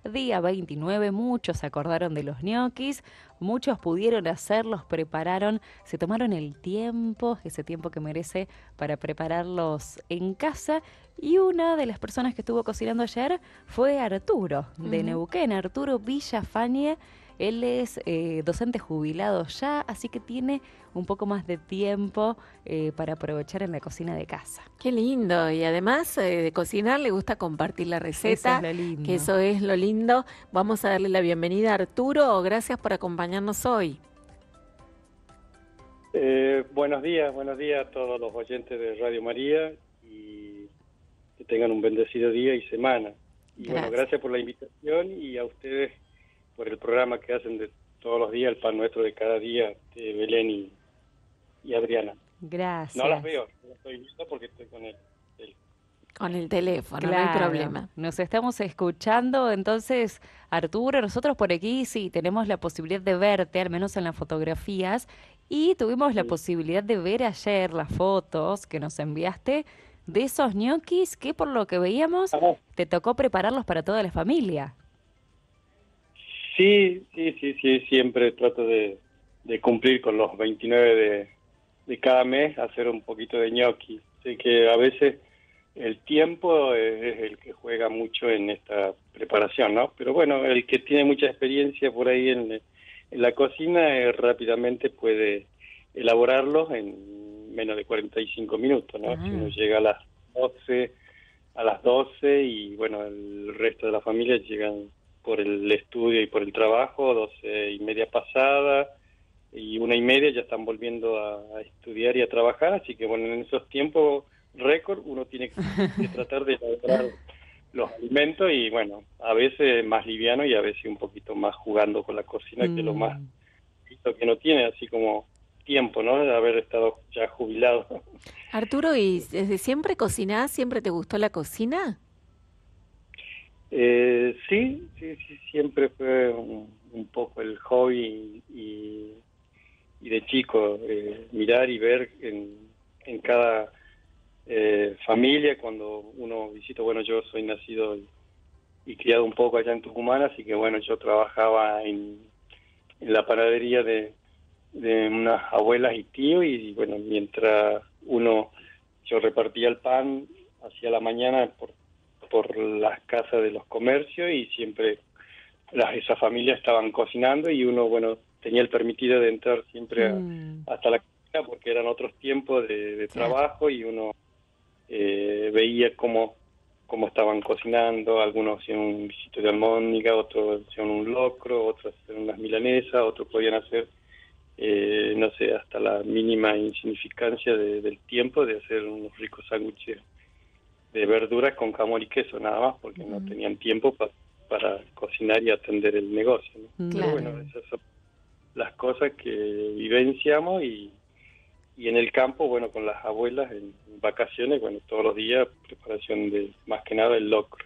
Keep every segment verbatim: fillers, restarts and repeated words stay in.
día veintinueve, muchos se acordaron de los ñoquis, muchos pudieron hacerlos, prepararon, se tomaron el tiempo, ese tiempo que merece para prepararlos en casa. Y una de las personas que estuvo cocinando ayer fue Arturo, de Ujú. Neuquén, Arturo Villafañe. Él es eh, docente jubilado ya, así que tiene un poco más de tiempo eh, para aprovechar en la cocina de casa. Qué lindo. Y además eh, de cocinar le gusta compartir la Eso es receta, lo que lindo. eso es lo lindo. Vamos a darle la bienvenida a Arturo. Gracias por acompañarnos hoy. Eh, buenos días, buenos días a todos los oyentes de Radio María y que tengan un bendecido día y semana. Y bueno, Gracias. gracias por la invitación y a ustedes por el programa que hacen de todos los días, el pan nuestro de cada día, de Belén y, y Adriana. Gracias. No las veo, no las estoy viendo porque estoy con él. Con el teléfono, no hay Claro, problema. nos estamos escuchando, entonces Arturo, nosotros por aquí sí tenemos la posibilidad de verte, al menos en las fotografías, y tuvimos la Sí. posibilidad de ver ayer las fotos que nos enviaste de esos ñoquis que por lo que veíamos Ajá. te tocó prepararlos para toda la familia. Sí, sí, sí, sí, siempre trato de, de cumplir con los veintinueve de, de cada mes, hacer un poquito de ñoqui. Sé que a veces el tiempo es, es el que juega mucho en esta preparación, ¿no? Pero bueno, el que tiene mucha experiencia por ahí en, en la cocina eh, rápidamente puede elaborarlos en menos de cuarenta y cinco minutos, ¿no? Si uno Ah, llega a las doce, a las doce y bueno, el resto de la familia llegan por el estudio y por el trabajo, doce y media pasada, y una y media ya están volviendo a, a estudiar y a trabajar, así que bueno, en esos tiempos récord uno tiene que tratar de elaborar los alimentos y bueno, a veces más liviano y a veces un poquito más jugando con la cocina, que es lo más mm. visto que no tiene, así como tiempo, ¿no? De haber estado ya jubilado. Arturo, ¿y desde siempre cocinás? ¿Siempre te gustó la cocina? Eh, sí, sí, sí, siempre fue un, un poco el hobby y, y de chico eh, mirar y ver en, en cada eh, familia cuando uno visita, bueno, yo soy nacido y, y criado un poco allá en Tucumán, así que bueno, yo trabajaba en, en la panadería de, de unas abuelas y tíos y bueno, mientras uno, yo repartía el pan hacia la mañana por por las casas de los comercios y siempre las, esas familias estaban cocinando y uno, bueno, tenía el permitido de entrar siempre a- Mm, hasta la cocina porque eran otros tiempos de, de Claro. trabajo y uno eh, veía cómo, cómo estaban cocinando, algunos hacían un guisito de almóndiga, otros hacían un locro, otros hacían unas milanesas, otros podían hacer, eh, no sé, hasta la mínima insignificancia de- del tiempo de hacer unos ricos sándwiches de verduras con jamón y queso nada más, porque no Ujú. tenían tiempo pa- para cocinar y atender el negocio, ¿no? Pero Claro. bueno, mm. esas son las cosas que vivenciamos y, y en el campo, bueno, con las abuelas en, en vacaciones, bueno, todos los días preparación de, más que nada, el locro.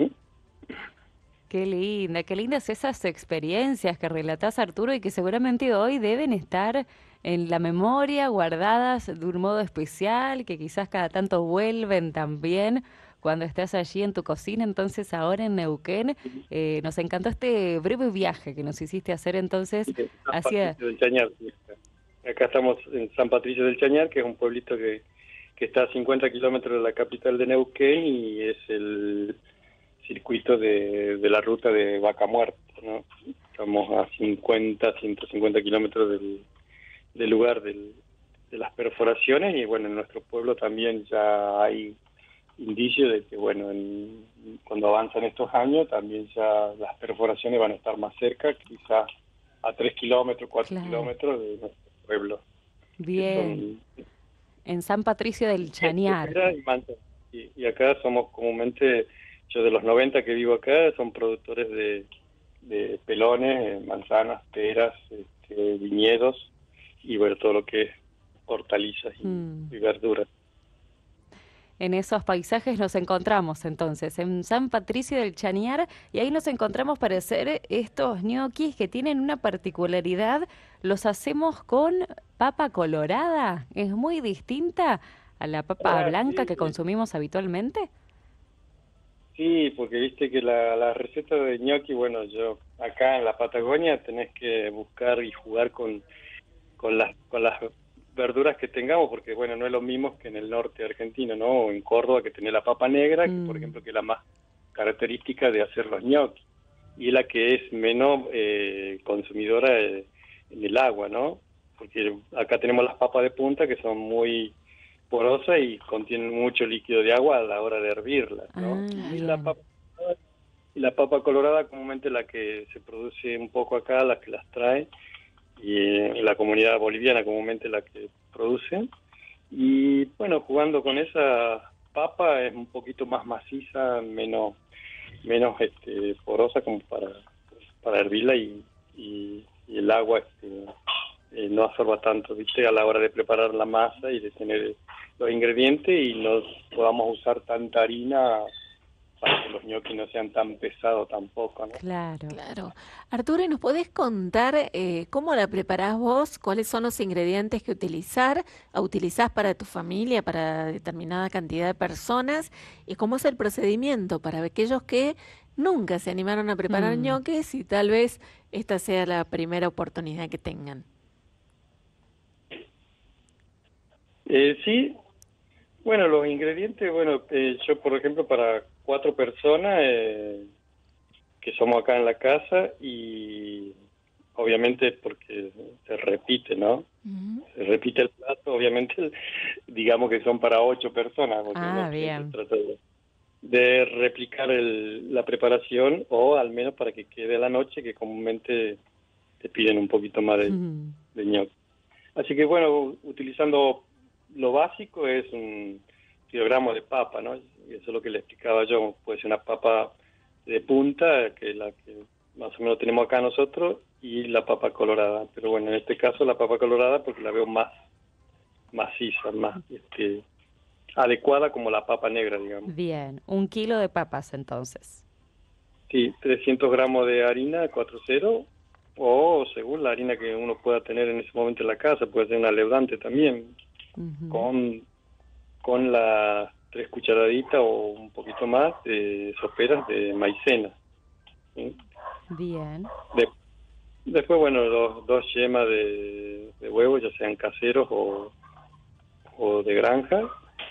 Qué linda, qué lindas esas experiencias que relatás, Arturo, y que seguramente hoy deben estar en la memoria, guardadas de un modo especial, que quizás cada tanto vuelven también cuando estás allí en tu cocina. Entonces, ahora en Neuquén, eh, nos encantó este breve viaje que nos hiciste hacer entonces San hacia... Patricio del Chañar. Sí. Acá estamos en San Patricio del Chañar, que es un pueblito que, que está a cincuenta kilómetros de la capital de Neuquén y es el circuito de, de la ruta de Vaca Muerta, ¿no? Estamos a cincuenta, ciento cincuenta kilómetros del, del lugar del, de las perforaciones y bueno, en nuestro pueblo también ya hay indicios de que bueno, en, cuando avanzan estos años también ya las perforaciones van a estar más cerca, quizás a tres kilómetros, cuatro Claro, kilómetros de nuestro pueblo, que bien, son en San Patricio del Chañar. Espera y Manta. Y, y acá somos comúnmente, yo de los noventa que vivo acá, son productores de, de pelones, eh, manzanas, peras, este, viñedos y bueno, todo lo que es hortalizas y, Mm. y verduras. En esos paisajes nos encontramos entonces, en San Patricio del Chañar, y ahí nos encontramos para hacer estos ñoquis que tienen una particularidad. Los hacemos con papa colorada, es muy distinta a la papa Ah, blanca sí, que sí. consumimos habitualmente. Sí, porque viste que la, la receta de ñoqui, bueno, yo acá en la Patagonia tenés que buscar y jugar con, con las con las verduras que tengamos, porque bueno, no es lo mismo que en el norte argentino, ¿no? O en Córdoba, que tenés la papa negra, que por Mm. ejemplo que es la más característica de hacer los ñoquis, y la que es menos eh, consumidora eh, en el agua, ¿no? Porque acá tenemos las papas de punta que son muy porosas y contienen mucho líquido de agua a la hora de hervirlas, ¿no? Ah, Y la bien. papa y la papa colorada comúnmente la que se produce un poco acá, la que las trae, y en la comunidad boliviana comúnmente la que produce. Y bueno, jugando con esa papa es un poquito más maciza, menos menos este, porosa como para, para hervirla y, y, y el agua este, eh, no absorba tanto, ¿viste? A la hora de preparar la masa y de tener los ingredientes y no podamos usar tanta harina para que los ñoquis no sean tan pesados tampoco, ¿no? Claro. Claro. Arturo, ¿y nos podés contar eh, cómo la preparás vos? ¿Cuáles son los ingredientes que utilizar, a utilizás para tu familia, para determinada cantidad de personas? ¿Y cómo es el procedimiento para aquellos que nunca se animaron a preparar Mm. ñoques y tal vez esta sea la primera oportunidad que tengan? Eh, sí, bueno, los ingredientes, bueno, eh, yo por ejemplo para cuatro personas eh, que somos acá en la casa y obviamente porque se repite, ¿no? Ujú. Se repite el plato, obviamente digamos que son para ocho personas porque uno Ah, siempre bien. trata de, de replicar el, la preparación o al menos para que quede a la noche que comúnmente te piden un poquito más de, Mm. de ñoqui. Así que bueno, utilizando lo básico es un kilogramo de papa, ¿no? Y eso es lo que le explicaba yo, puede ser una papa de punta, que es la que más o menos tenemos acá nosotros, y la papa colorada. Pero bueno, en este caso la papa colorada porque la veo más maciza, más este, adecuada como la papa negra, digamos. Bien. Un kilo de papas entonces. Sí, trescientos gramos de harina cuatro cero o según la harina que uno pueda tener en ese momento en la casa, puede ser una leudante también, Ujú. con, con las tres cucharaditas o un poquito más de soperas de maicena, ¿sí? Bien. De- después, bueno, los dos yemas de, de huevo, ya sean caseros o, o de granja,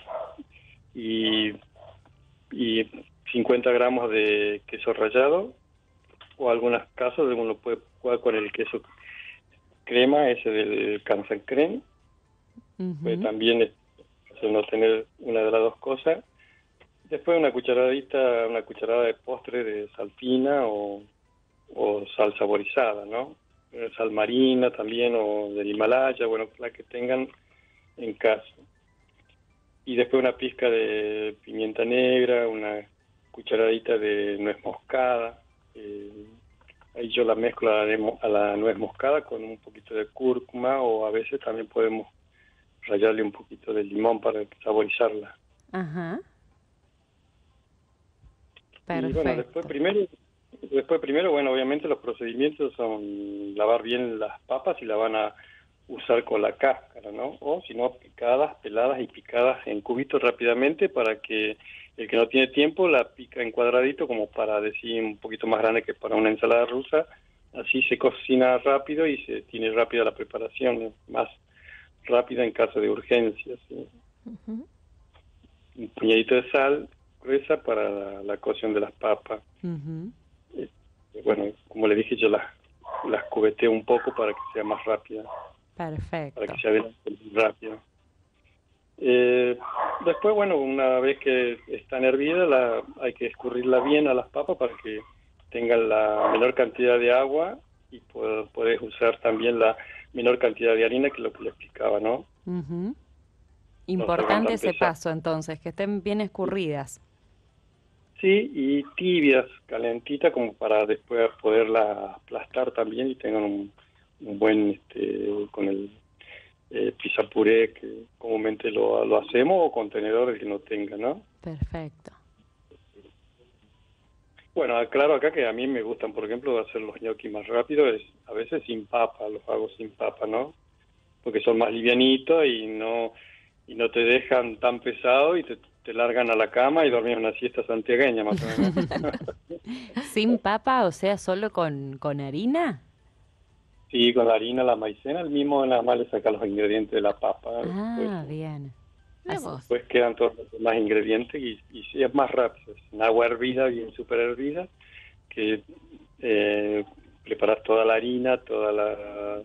y, y cincuenta gramos de queso rallado, o algunos casos uno puede jugar con el queso crema, ese del Cansan Creme, pues Ujú. también es eso, no tener una de las dos cosas. Después una cucharadita, una cucharada de postre de sal fina o, o sal saborizada, ¿no? Eh, Sal marina también o del Himalaya, bueno, la que tengan en casa. Y después una pizca de pimienta negra, una cucharadita de nuez moscada. eh, Ahí yo la mezclo a la, nemo- a la nuez moscada con un poquito de cúrcuma o a veces también podemos rallarle un poquito de limón para saborizarla. Ajá. Y bueno, después Perfecto. primero, después primero, bueno, obviamente los procedimientos son lavar bien las papas y la van a usar con la cáscara, ¿no? O si no, picadas, peladas y picadas en cubitos rápidamente para que el que no tiene tiempo la pica en cuadradito como para decir un poquito más grande que para una ensalada rusa. Así se cocina rápido y se tiene rápida la preparación, ¿no? Más rápida en caso de urgencia, ¿sí? Ujú. Un puñadito de sal gruesa para la, la cocción de las papas. Ujú. Eh, Bueno, como le dije, yo las, las cubeteo un poco para que sea más rápida, para que Perfecto. se adelante rápido. Eh, después, bueno, una vez que están hervidas, la, hay que escurrirla bien a las papas para que tengan la menor cantidad de agua y pu- puedes usar también la menor cantidad de harina, que es lo que le explicaba, ¿no? Ujú. No salgan Importante tan ese pesadas. paso entonces, que estén bien escurridas. Sí, y tibias, calentitas, como para después poderla aplastar también y tengan un, un buen, este, con el eh, pizza puré que comúnmente lo, lo hacemos o contenedores que no tenga, ¿no? Perfecto. Bueno, claro, acá que a mí me gustan, por ejemplo, hacer los gnocchi más rápido, es a veces sin papa, los hago sin papa, ¿no? Porque son más livianitos y no y no te dejan tan pesado y te, te largan a la cama y dormís una siesta santiagueña, más o menos. ¿Sin papa, o sea, solo con, con harina? Sí, con la harina, la maicena, el mismo nada más le saca los ingredientes de la papa. Después, Ah, bien. Mira Así- vos. después quedan todos los demás ingredientes y, y sí, es más rápido. Es en agua hervida, bien súper hervida, que eh, preparas toda la harina, toda la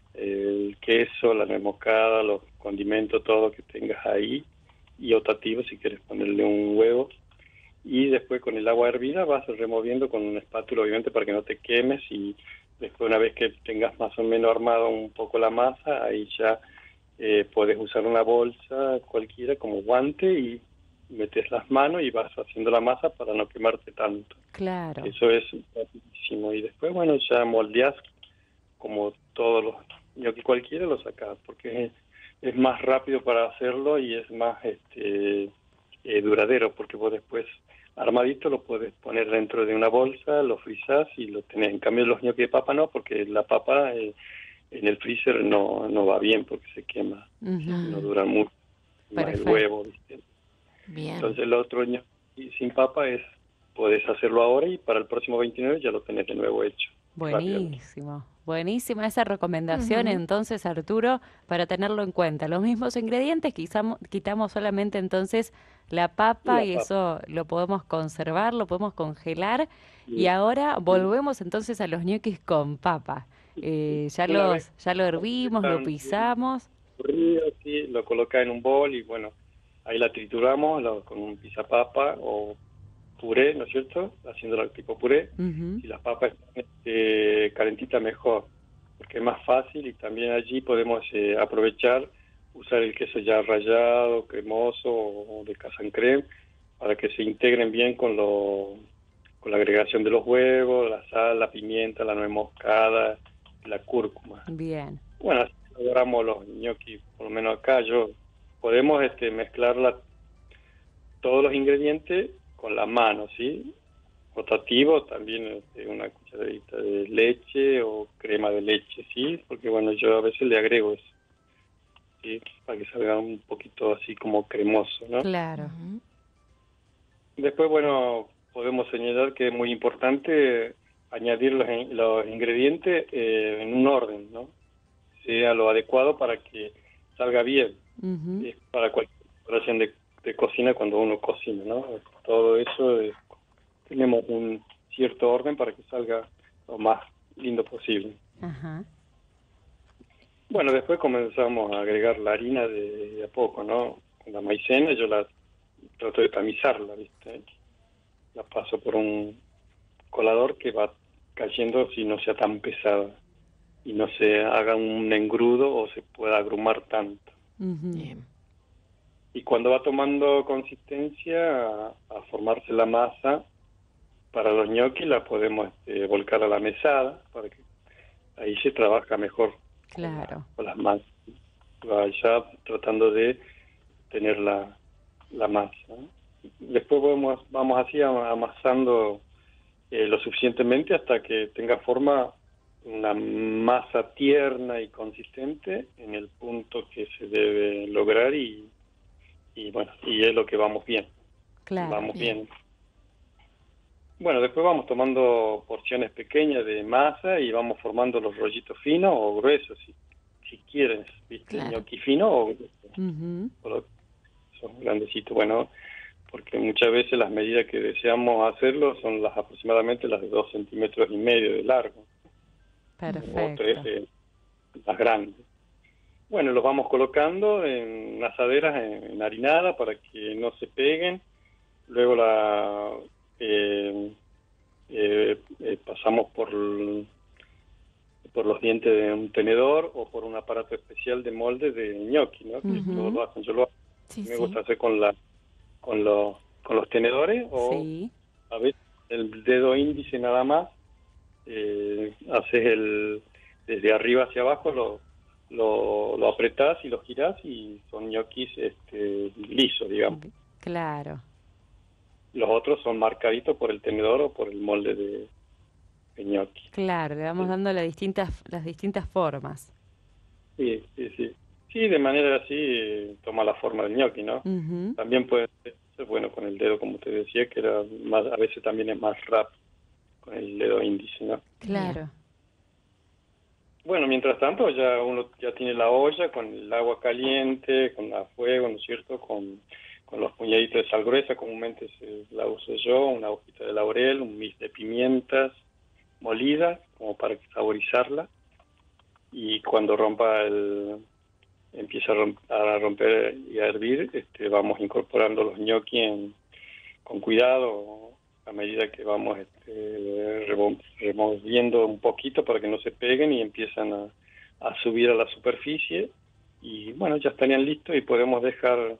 el queso, la nuez moscada, los condimentos, todo que tengas ahí, y optativo si quieres ponerle un huevo. Y después con el agua hervida vas removiendo con una espátula, obviamente, para que no te quemes, y después una vez que tengas más o menos armado un poco la masa, ahí ya eh, puedes usar una bolsa cualquiera como guante y metes las manos y vas haciendo la masa para no quemarte tanto. Claro. Eso es rapidísimo. Y después, bueno, ya moldeás como todos los ñoquis cualquiera, lo sacás, porque es, es más rápido para hacerlo y es más este eh, duradero, porque vos después armadito lo puedes poner dentro de una bolsa, lo frizás y lo tenés. En cambio los ñoquis de papa no, porque la papa eh, en el freezer no, no va bien porque se quema, Ujú. no dura mucho, más el Perfecto. huevo, ¿viste? Bien. Entonces el otro ñoqui sin papa es, podés hacerlo ahora y para el próximo veintinueve ya lo tenés de nuevo hecho. rápidamente. Buenísimo, buenísima esa recomendación Ujú. entonces, Arturo, para tenerlo en cuenta. Los mismos ingredientes, quizá quitamos solamente entonces la papa La y papa. eso lo podemos conservar, lo podemos congelar y Y, ahora y volvemos entonces a los ñoquis con papa. Eh, ya una vez los, ya lo hervimos, lo están pisamos. escurridos, sí, lo coloca en un bol y bueno, ahí la trituramos lo- con un pisapapa o puré, ¿no es cierto? Haciéndolo tipo puré. Ujú. Si las papas están este, calentitas mejor, porque es más fácil y también allí podemos eh, aprovechar, usar el queso ya rallado, cremoso o de casa en creme, para que se integren bien con lo, con la agregación de los huevos, la sal, la pimienta, la nuez moscada, la cúrcuma. Bien, Bueno, así logramos los ñoquis, por lo menos acá yo podemos este, mezclar la- todos los ingredientes con la mano, ¿sí? Rotativo también este, una cucharadita de leche o crema de leche, ¿sí? Porque bueno, yo a veces le agrego eso, ¿sí? Para que salga un poquito así como cremoso, ¿no? claro. Ujú. Después, bueno, podemos señalar que es muy importante añadir los, in- los ingredientes eh, en un orden, ¿no? Sea lo adecuado para que salga bien. Ujú. Es para cualquier preparación de, de cocina cuando uno cocina, ¿no? Todo eso es- tenemos un cierto orden para que salga lo más lindo posible. Ajá. Bueno, después comenzamos a agregar la harina de, de a poco, ¿no? Con la maicena yo la trato de tamizarla, ¿viste? La paso por un colador que va cayendo si no sea tan pesada y no se haga un engrudo o se pueda agrumar tanto. Ujú. Bien. Y cuando va tomando consistencia a, a formarse la masa para los ñoquis, la podemos este, volcar a la mesada para que ahí se trabaja mejor con, la- Claro. con las masas. Va ya tratando de tener la, la masa, ¿no? Después vamos, vamos así ama- amasando eh, lo suficientemente hasta que tenga forma una masa tierna y consistente en el punto que se debe lograr y, y bueno, y es lo que vamos bien, Claro. vamos Bien. bien. Bueno, después vamos tomando porciones pequeñas de masa y vamos formando los rollitos finos o gruesos, si, si quieres, ¿viste? Claro. Ñoqui fino o grueso, Ujú. o lo- son grandecitos. Bueno, porque muchas veces las medidas que deseamos hacerlo son las aproximadamente las de dos centímetros y medio de largo, o tres Perfecto. de las grandes. Bueno, los vamos colocando en asaderas en, en harinada para que no se peguen. Luego la eh, eh, eh, pasamos por el- por los dientes de un tenedor o por un aparato especial de molde de ñoqui, ¿no? Que Ujú. todos lo hacen. Yo lo Sí, me sí. gusta hacer con la con los con los tenedores o Sí. a veces el dedo índice nada más. Eh, haces el desde arriba hacia abajo lo lo, lo apretás y lo girás y son ñoquis este, lisos, digamos. Claro. Los otros son marcaditos por el tenedor o por el molde de, de ñoqui. Claro, le vamos Sí. dando las distintas, las distintas formas. Sí, sí, sí. Sí, de manera así eh, toma la forma del ñoqui, ¿no? Ujú. También puede ser, entonces bueno, con el dedo, como te decía, que era más, a veces también es más rápido con el dedo índice, ¿no? Claro. Bueno, mientras tanto ya uno ya tiene la olla con el agua caliente, con el fuego, ¿no es cierto? Con, con los puñaditos de sal gruesa, comúnmente se la uso yo, una hojita de laurel, un mix de pimientas molidas, como para saborizarla. Y cuando rompa el, empieza a, romp, a romper y a hervir, este, vamos incorporando los ñoquis en, con cuidado a medida que vamos este, removiendo un poquito para que no se peguen y empiezan a, a subir a la superficie. Y bueno, ya estarían listos y podemos dejar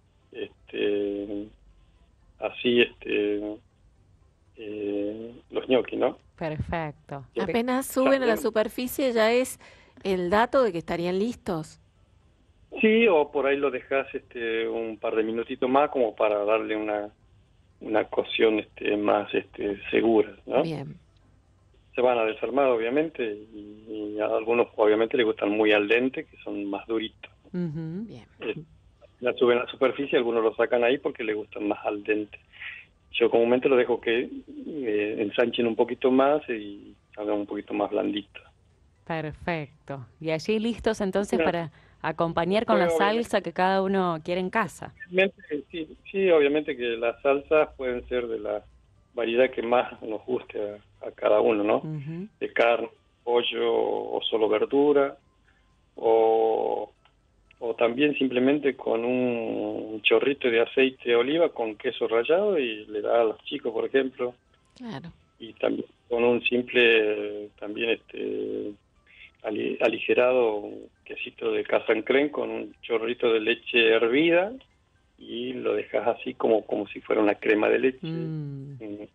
este, así este, eh, los ñoquis, ¿no? Perfecto. Apenas suben a la superficie ya es el dato de que estarían listos. Sí, o por ahí lo dejas este, un par de minutitos más como para darle una una cocción este, más este, segura, ¿no? Bien. Se van a desarmar, obviamente, y, y a algunos obviamente les gustan muy al dente, que son más duritos. Uh-huh. Bien. Eh, la suben a la superficie, algunos lo sacan ahí porque les gustan más al dente. Yo comúnmente lo dejo que eh, ensanchen un poquito más y hagan un poquito más blandito. Perfecto. Y allí listos entonces Claro. para acompañar con la Bueno, salsa que cada uno quiere en casa. Obviamente, sí, sí, obviamente que las salsas pueden ser de la variedad que más nos guste a, a cada uno, ¿no? Uh-huh. De carne, pollo o solo verdura, o, o también simplemente con un chorrito de aceite de oliva con queso rallado y le da a los chicos, por ejemplo, Claro. y también con un simple, también este ali- aligerado un quesito de casancrén con un chorrito de leche hervida y lo dejas así como como si fuera una crema de leche. Mm. Mm.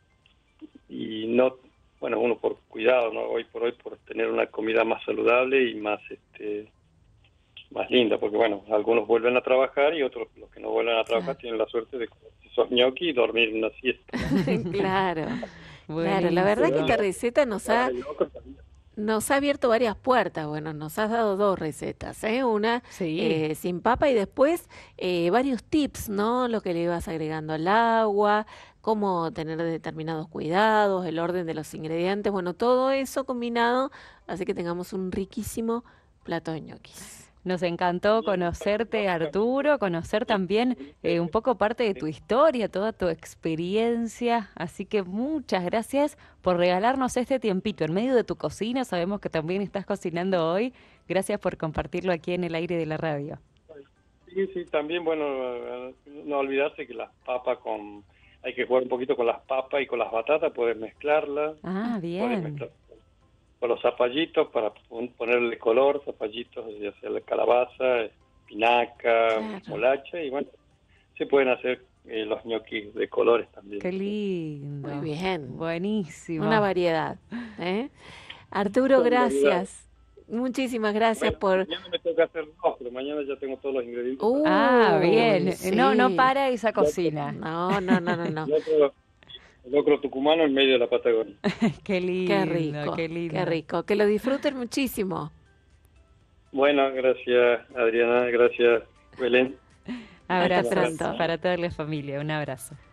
Y no, bueno, uno por cuidado, ¿no? Hoy por hoy por tener una comida más saludable y más este más linda, porque bueno, algunos vuelven a trabajar y otros, los que no vuelven a trabajar, Claro. tienen la suerte de comer esos ñoquis y dormir una siesta. Claro. Claro, la verdad que esta receta nos ha, nos ha abierto varias puertas. Bueno, nos has dado dos recetas, ¿eh? Una Sí. eh, sin papa y después eh, varios tips, ¿no? Lo que le ibas agregando al agua, cómo tener determinados cuidados, el orden de los ingredientes, bueno, todo eso combinado hace que tengamos un riquísimo plato de ñoquis. Nos encantó conocerte, Arturo, conocer también eh, un poco parte de tu historia, toda tu experiencia. Así que muchas gracias por regalarnos este tiempito en medio de tu cocina. Sabemos que también estás cocinando hoy. Gracias por compartirlo aquí en el aire de la radio. Sí, sí, también, bueno, no olvidarse que las papas con... Hay que jugar un poquito con las papas y con las batatas, puedes mezclarlas. Ah, Puedes bien. mezclar con los zapallitos para pon- ponerle color, zapallitos, ya sea la calabaza, espinaca, Claro. molacha, y bueno, se pueden hacer eh, los ñoquis de colores también. Qué lindo. Muy bien. Buenísimo. Una variedad, ¿eh? Arturo, Con variedad. gracias. Muchísimas gracias Bueno, por... mañana me toca hacer dos, pero mañana ya tengo todos los ingredientes. Uy, Ah, bien. No, no sí. para esa cocina. No, no, no, no, no. El locro, el locro tucumano en medio de la Patagonia. Qué lindo, Qué rico, qué lindo. qué rico. Que lo disfruten muchísimo. Bueno, gracias Adriana, gracias Belén. Abrazos pronto. para toda la familia. Un abrazo.